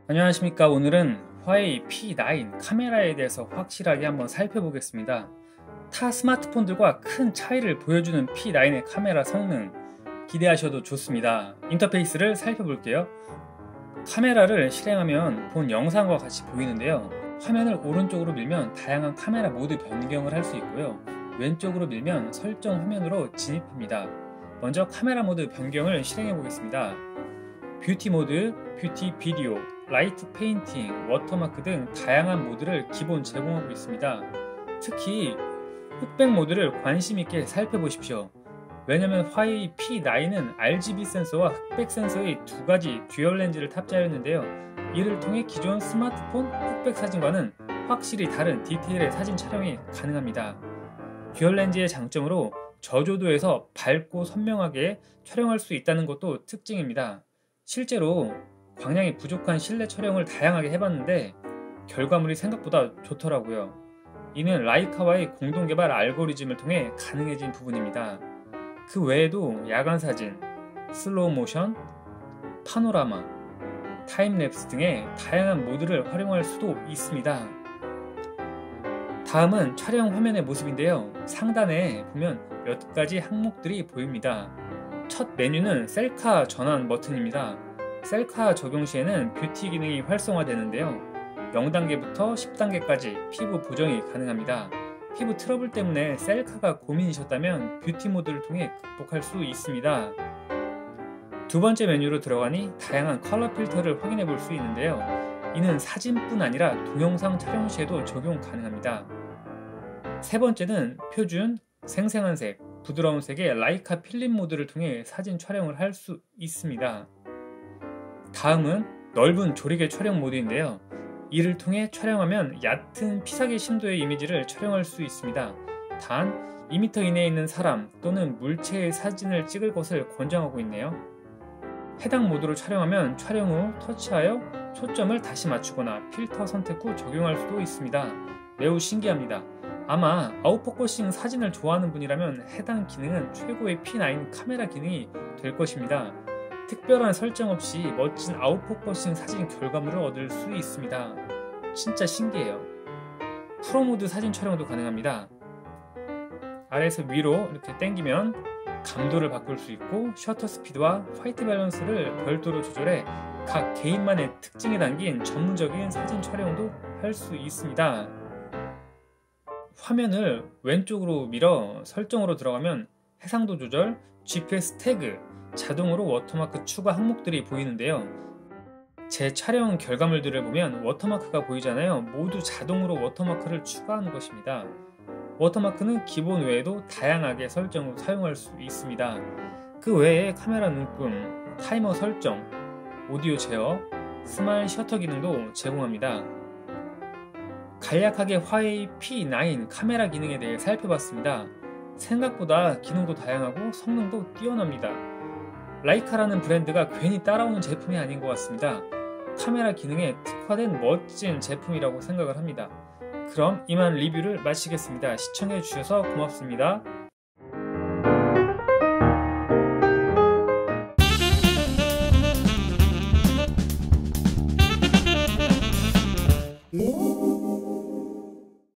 안녕하십니까. 오늘은 화웨이 P9 카메라에 대해서 확실하게 한번 살펴보겠습니다. 타 스마트폰들과 큰 차이를 보여주는 P9의 카메라 성능 기대하셔도 좋습니다. 인터페이스를 살펴볼게요. 카메라를 실행하면 본 영상과 같이 보이는데요. 화면을 오른쪽으로 밀면 다양한 카메라 모드 변경을 할 수 있고요. 왼쪽으로 밀면 설정 화면으로 진입합니다. 먼저 카메라 모드 변경을 실행해 보겠습니다. 뷰티 모드, 뷰티 비디오, 라이트 페인팅, 워터마크 등 다양한 모드를 기본 제공하고 있습니다. 특히 흑백 모드를 관심있게 살펴보십시오. 왜냐면 화웨이 P9은 RGB 센서와 흑백 센서의 두 가지 듀얼 렌즈를 탑재하였는데요. 이를 통해 기존 스마트폰 흑백 사진과는 확실히 다른 디테일의 사진 촬영이 가능합니다. 듀얼 렌즈의 장점으로 저조도에서 밝고 선명하게 촬영할 수 있다는 것도 특징입니다. 실제로 광량이 부족한 실내 촬영을 다양하게 해봤는데 결과물이 생각보다 좋더라고요. 이는 라이카와의 공동 개발 알고리즘을 통해 가능해진 부분입니다. 그 외에도 야간 사진, 슬로우 모션, 파노라마, 타임랩스 등의 다양한 모드를 활용할 수도 있습니다. 다음은 촬영 화면의 모습인데요. 상단에 보면 몇 가지 항목들이 보입니다. 첫 메뉴는 셀카 전환 버튼입니다. 셀카 적용 시에는 뷰티 기능이 활성화되는데요. 0단계부터 10단계까지 피부 보정이 가능합니다. 피부 트러블 때문에 셀카가 고민이셨다면 뷰티 모드를 통해 극복할 수 있습니다. 두 번째 메뉴로 들어가니 다양한 컬러 필터를 확인해 볼 수 있는데요. 이는 사진뿐 아니라 동영상 촬영 시에도 적용 가능합니다. 세 번째는 표준, 생생한 색, 부드러운 색의 라이카 필름 모드를 통해 사진 촬영을 할 수 있습니다. 다음은 넓은 조리개 촬영 모드인데요. 이를 통해 촬영하면 얕은 피사계 심도의 이미지를 촬영할 수 있습니다. 단 2m 이내에 있는 사람 또는 물체의 사진을 찍을 것을 권장하고 있네요. 해당 모드로 촬영하면 촬영 후 터치하여 초점을 다시 맞추거나 필터 선택 후 적용할 수도 있습니다. 매우 신기합니다. 아마 아웃포커싱 사진을 좋아하는 분이라면 해당 기능은 최고의 P9 카메라 기능이 될 것입니다. 특별한 설정 없이 멋진 아웃포커싱 사진 결과물을 얻을 수 있습니다. 진짜 신기해요. 프로 모드 사진 촬영도 가능합니다. 아래에서 위로 이렇게 당기면 감도를 바꿀 수 있고 셔터 스피드와 화이트 밸런스를 별도로 조절해 각 개인만의 특징이 담긴 전문적인 사진 촬영도 할 수 있습니다. 화면을 왼쪽으로 밀어 설정으로 들어가면 해상도 조절, GPS 태그, 자동으로 워터마크 추가 항목들이 보이는데요. 제 촬영 결과물들을 보면 워터마크가 보이잖아요. 모두 자동으로 워터마크를 추가하는 것입니다. 워터마크는 기본 외에도 다양하게 설정으로 사용할 수 있습니다. 그 외에 카메라 눈금, 타이머 설정, 오디오 제어, 스마일 셔터 기능도 제공합니다. 간략하게 화웨이 P9 카메라 기능에 대해 살펴봤습니다. 생각보다 기능도 다양하고 성능도 뛰어납니다. 라이카라는 브랜드가 괜히 따라오는 제품이 아닌 것 같습니다. 카메라 기능에 특화된 멋진 제품이라고 생각을 합니다. 그럼 이만 리뷰를 마치겠습니다. 시청해 주셔서 고맙습니다.